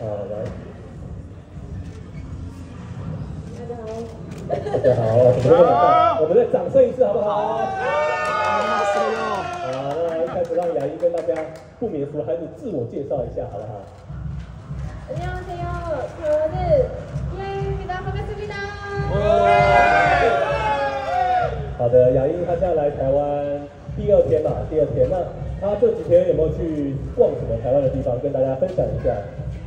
好，来。 大家好，我们再掌声一次好不好？好，那一开始让雅音跟大家不免俗还是自我介绍一下好不好？ 안녕하세요. 저는 이하입니다. 반갑습니다. 好的，雅音她现在来台湾第二天嘛，那她这几天有没有去逛什么台湾的地方，跟大家分享一下？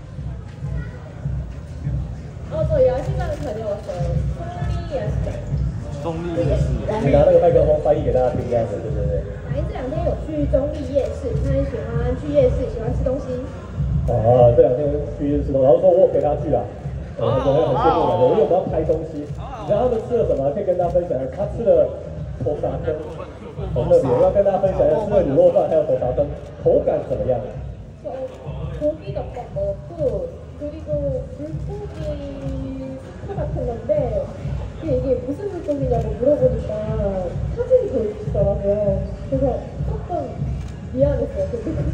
저 야시장을 다녀왔어요. 송리 야시장. 송리夜市。 你拿那个麦克风翻译给大家听，这样子对不对？ 雅音这2天有去中立夜市，他很喜欢去夜市，喜欢吃东西。 哦，这2天去夜市吃东西，然后说我陪他去啦，我很羡慕的，因为我们要拍东西。你知道他们吃了什么？可以跟大家分享。他吃了头沙羹，很特别，要跟大家分享一下吃了卤肉饭还有头沙羹，口感怎么样？ 고기 덮밥 먹고 그리고 물고기 파 같은 건데 이게 무슨 물고기냐고 물어보니까 사진이 보여주시더라고요. 그래서 조금 미안했어요.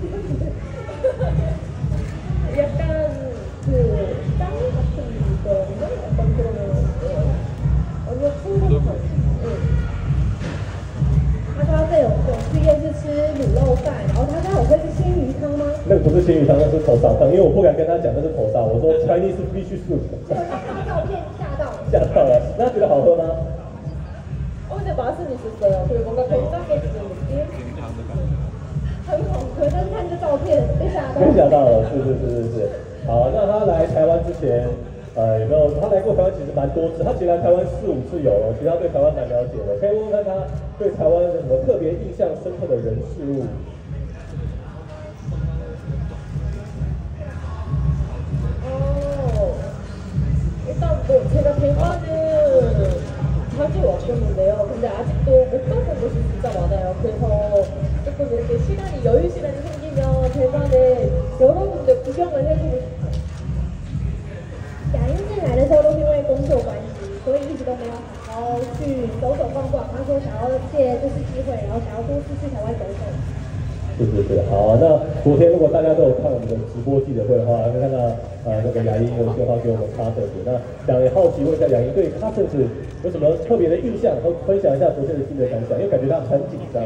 약간 그 짱 같은 거였나? 약간 그런 아니요 풍선탕. 他在有去夜市吃卤肉饭，然后他说我会是鲜鱼汤吗？ 那个不是鲜鱼汤，那是头沙汤，因为我不敢跟他讲那是头沙，我说 Chinese fish soup。 照片吓到了，那觉得好喝吗？ 근데 맛은 있었어요. 그리고 뭔가 건강해지는 느낌? 그但是看这照片被吓到。 被吓到了，是。好，那他来台湾之前，有没有？他来过台湾其实蛮多次，他其实来台湾4、5次有了，其实他对台湾蛮了解的。可以问问看他对台湾有什么特别印象深刻的人事物？ 일단 뭐 제가 대만은 자주 왔었는데요. 근데 아직도 못 가본 곳이 진짜 많아요. 그래서 조금 이렇게 여유 시간이 생기면 대만에 여러 군데 구경을 해보고 싶어요. 雅音进来的时候都是因为工作关系，所以一直都没有好好去走走逛逛。他说想要借这次机会，然后想要多次去台湾走走。 是，好，那昨天如果大家都有看我们的直播记者会的话，会看到那个雅音有电话给我们Cousins，那想也好奇问一下雅音对Cousins有什么特别的印象，和分享一下昨天的心得感想，因为感觉他很紧张。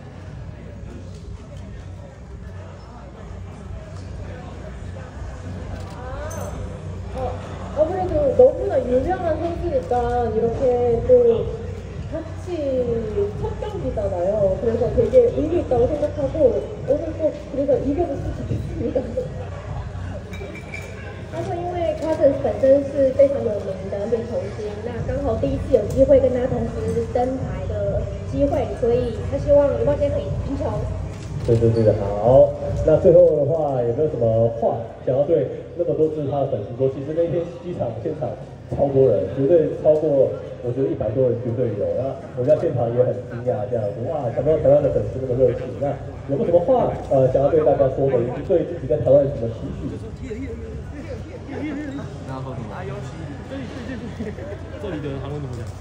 아무래도 너무나 유명한 선수니까 이렇게 또 같이 첫 경기잖아요. 그래서 되게 의미 있다고 생각하고 오늘 꼭 그래서 이겨줬으면 좋겠습니다. 他说，因为 Cousins 本身是非常有名的女童星，那刚好第一次有机会跟他同时登台的机会，所以他希望一万天可以赢球。 对的，好。那最后的话，有没有什么话想要对那么多支持他的粉丝说？其实那天机场现场超多人，绝对超过我觉得100多人绝对有。那我在现场也很惊讶，这样子哇，想不到台湾的粉丝那么热情。那有没有什么话想要对大家说的，以及对自己在台湾有什么期许？ 那要说什么？这里的韩文怎么讲？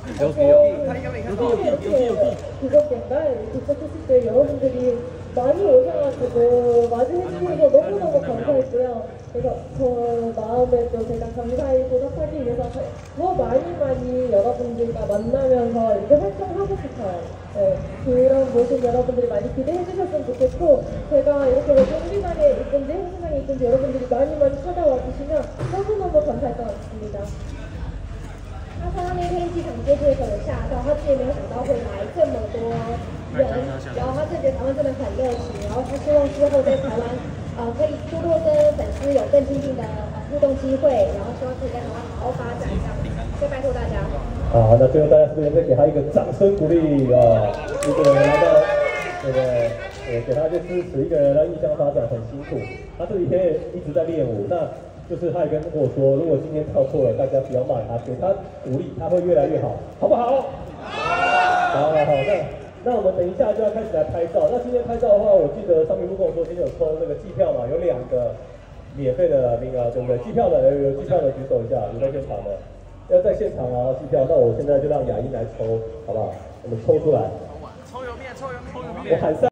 그것 옛날 도착했을 때 여러분들이 많이 오셔가지고 맞이해주셔서 너무너무 감사했고요. 그래서 저 마음에 또 제가 감사히 보답하기 위해서 더 많이 여러분들과 만나면서 이렇게 활동하고 싶어요. 네, 그런 모습 여러분들이 많이 기대해 주셨으면 좋겠고 제가 이렇게 경기 자리에 있든지 행사장에 있든지 여러분들이 많이 찾아와 주시면 너무너무 감사할 것 같습니다. 他说他那天机场接机的时候有吓到，他自己没有想到会来这么多人，然后他自己觉得台湾真的很热情，然后他希望之后在台湾可以多多跟粉丝有更亲近的互动机会，然后希望可以在台湾好好发展这样，所以拜托大家。 好，那最后大家是不是再给他一个掌声鼓励啊？一个人来到，对不对？给他一些支持，一个人来异乡发展很辛苦，他这几天也一直在练舞，那。 就是他也跟我说，如果今天跳错了，大家不要骂他，给他鼓励，他会越来越好，好不好？好，那我们等一下就要开始来拍照。那今天拍照的话，我记得上面跟我说今天有抽那个机票嘛，有2个免费的名额，对不对？机票的有机票的举手一下，有在现场的，要在现场啊机票。那我现在就让雅音来抽，好不好？我们抽出来。抽油面，我喊3。